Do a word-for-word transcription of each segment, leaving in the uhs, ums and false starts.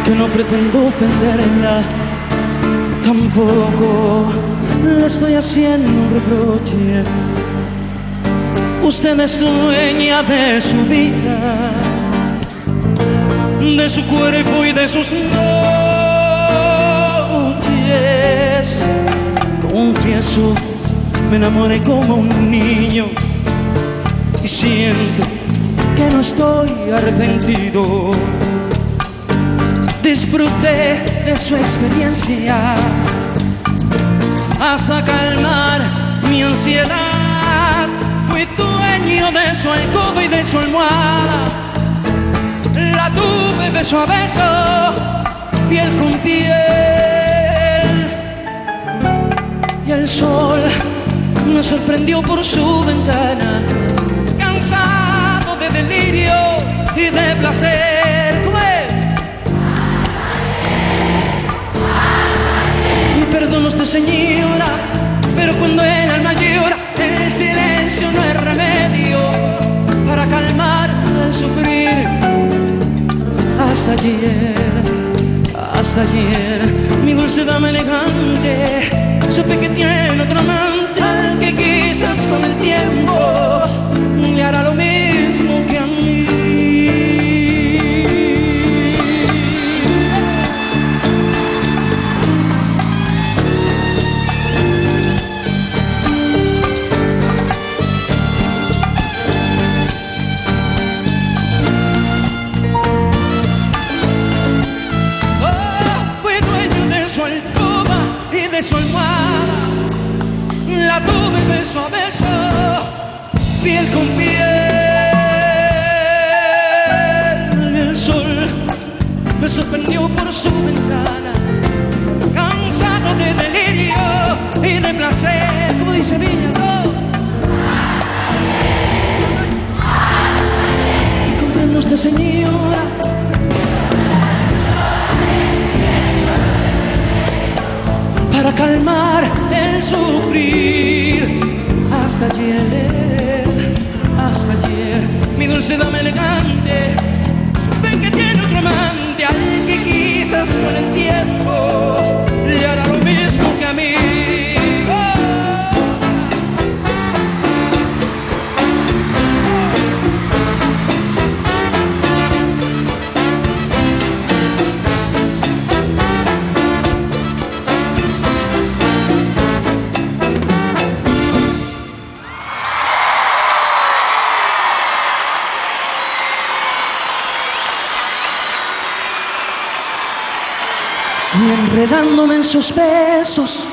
que no pretendo ofenderla, tampoco le estoy haciendo un reproche. Usted es dueña de su vida, de su cuerpo y de sus noches. Confieso, me enamoré como un niño y siento que no estoy arrepentido. Disfruté de su experiencia hasta calmar mi ansiedad. Fui dueño de su alcoba y de su almohada. La tuve beso a beso, piel con piel. Y el sol me sorprendió por su ventana, cansado de delirio y de placer. ¿Cómo es? Y perdón usted, señora, pero cuando el alma llora, el silencio no es remedio para calmar el sufrir. Hasta ayer, hasta ayer, mi dulce dama elegante, supe que tiene otro amante al que quizás con el tiempo le hará lo mismo que a mí. Su almohada, la tuve beso a beso, piel con piel. El sol me sorprendió por su ventana, cansado de delirio y de placer. Como dice Villa, ¿no? ¿Comprende usted, señora? Para calmar el sufrir. Hasta ayer, hasta ayer, mi dulce dama elegante, supe que tiene otro amante al que quizás con el tiempo le hará lo mismo que a mí. Y enredándome en sus besos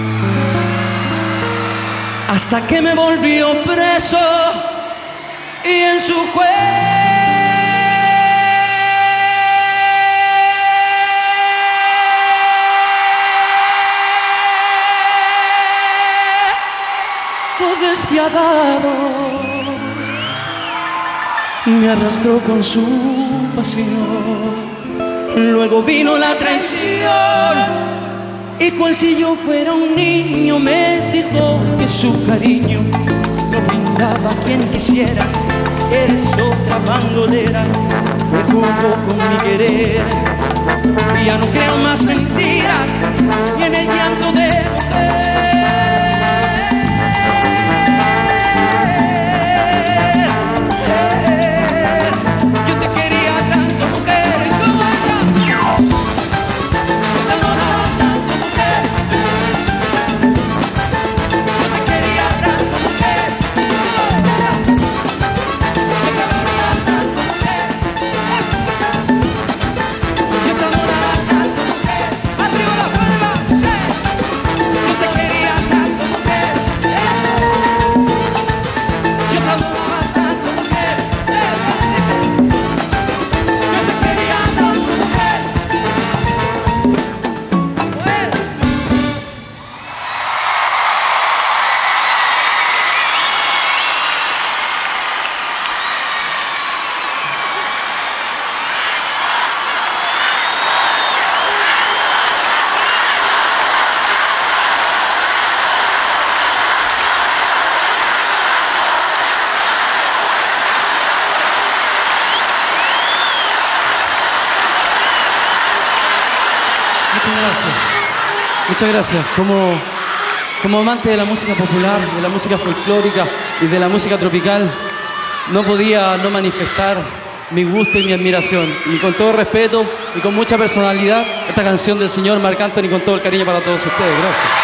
hasta que me volvió preso y en su juego despiadado me arrastró con su pasión. Luego vino la traición y cual si yo fuera un niño me dijo que su cariño lo brindaba a quien quisiera. Eres otra bandolera que jugó con mi querer. Y ya no creo más mentiras y en el llanto de mujer. Arriba. Muchas gracias. Muchas gracias. Como, como amante de la música popular, de la música folclórica y de la música tropical, no podía no manifestar mi gusto y mi admiración. Y con todo respeto y con mucha personalidad, esta canción del señor Marc Anthony con todo el cariño para todos ustedes. Gracias.